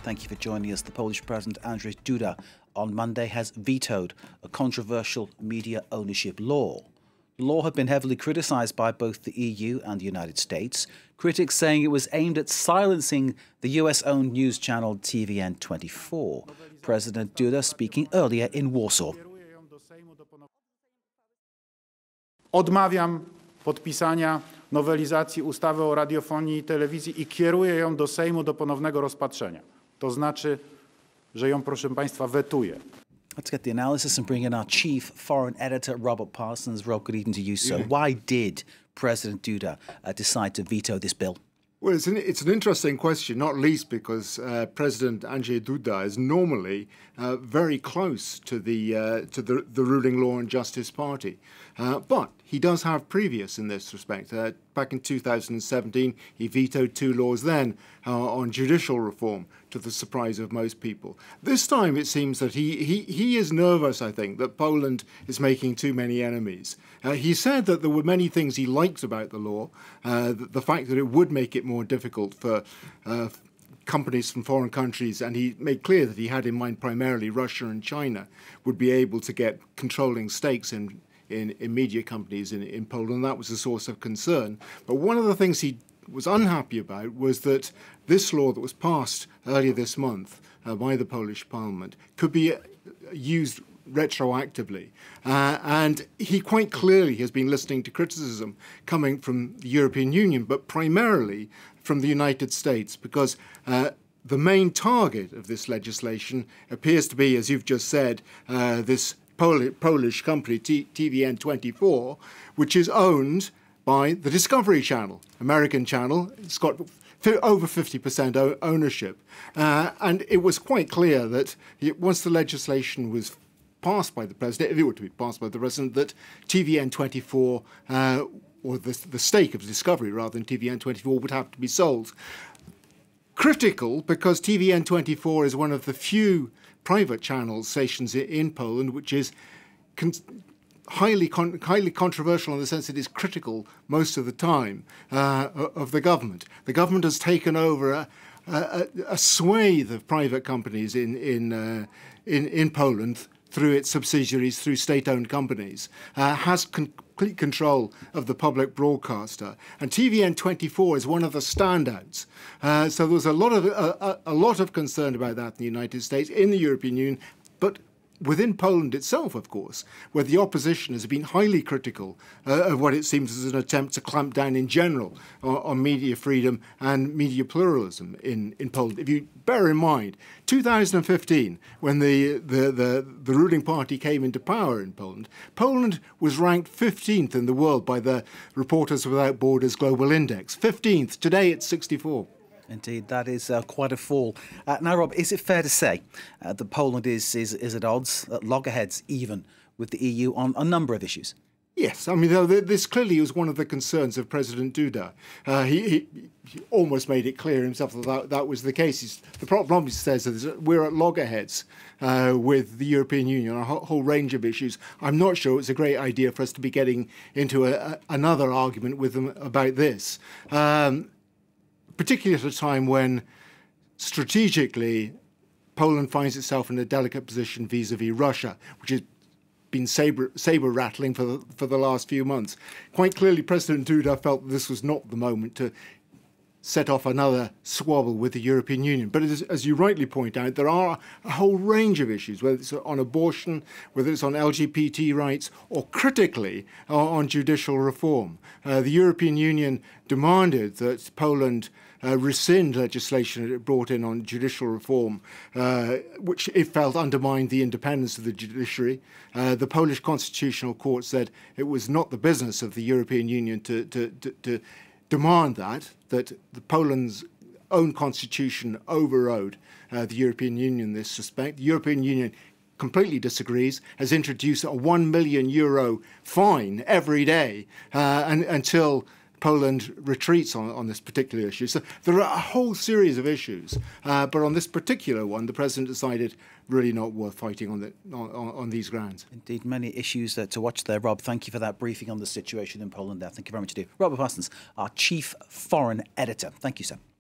Thank you for joining us. The Polish President, Andrzej Duda, on Monday has vetoed a controversial media ownership law. The law had been heavily criticised by both the EU and the United States, critics saying it was aimed at silencing the US-owned news channel TVN24. President Duda speaking earlier in Warsaw. Odmawiam podpisania nowelizacji ustawy o radiofonii i telewizji i kieruję ją do Sejmu do ponownego rozpatrzenia. To znaczy, że ją, proszę Państwa, wetuję. Let's get the analysis and bring in our chief foreign editor, Rob Parsons. Rob, good evening to you, sir. Why did President Duda decide to veto this bill? Well, it's an interesting question, not least because President Andrzej Duda is normally very close to the ruling Law and Justice Party, but he does have previous in this respect. Back in 2017, he vetoed two laws then on judicial reform, to the surprise of most people. This time, it seems that he is nervous, I think, that Poland is making too many enemies. He said that there were many things he liked about the law, the fact that it would make it more difficult for companies from foreign countries, and he made clear that he had in mind primarily Russia and China, would be able to get controlling stakes in media companies in Poland. That was a source of concern. But one of the things he was unhappy about was that this law that was passed earlier this month by the Polish Parliament could be used retroactively. And he quite clearly has been listening to criticism coming from the European Union, but primarily from the United States, because the main target of this legislation appears to be, as you've just said, this Polish company, TVN24, which is owned by the Discovery Channel, American channel. It's got over 50% ownership. And it was quite clear that once the legislation was passed by the president, if it were to be passed by the president, that TVN24, or the stake of Discovery rather than TVN24, would have to be sold. Critical because TVN24 is one of the few private channel stations in Poland which is highly controversial in the sense it is critical most of the time of the government. The government has taken over a swathe of private companies in Poland through its subsidiaries, through state-owned companies, has complete control of the public broadcaster, and TVN24 is one of the standouts. So there was a lot of concern about that in the United States, in the European Union, but within Poland itself, of course, where the opposition has been highly critical of what it seems is an attempt to clamp down in general on media freedom and media pluralism in Poland. If you bear in mind, 2015, when the ruling party came into power in Poland, Poland was ranked 15th in the world by the Reporters Without Borders Global Index. 15th. Today it's 64. Indeed, that is quite a fall. Now, Rob, is it fair to say that Poland is at odds, at loggerheads even, with the EU on a number of issues? Yes, I mean, this clearly was one of the concerns of President Duda. He almost made it clear himself that was the case. The problem, he says, is that we're at loggerheads with the European Union on a whole range of issues. I'm not sure it's a great idea for us to be getting into another argument with them about this. Particularly at a time when, strategically, Poland finds itself in a delicate position vis-à-vis Russia, which has been saber-rattling for the last few months. Quite clearly, President Duda felt that this was not the moment to set off another squabble with the European Union. But as you rightly point out, there are a whole range of issues, whether it's on abortion, whether it's on LGBT rights, or critically on judicial reform. The European Union demanded that Poland rescind legislation it brought in on judicial reform, which it felt undermined the independence of the judiciary. The Polish Constitutional Court said it was not the business of the European Union to demand that Poland's own constitution overrode the European Union in this respect. The European Union completely disagrees, has introduced a €1 million fine every day until Poland retreats on this particular issue. So there are a whole series of issues, but on this particular one, the president decided really not worth fighting on these grounds. Indeed, many issues to watch there. Rob, thank you for that briefing on the situation in Poland there. Thank you very much indeed. Rob Parsons, our chief foreign editor. Thank you, sir.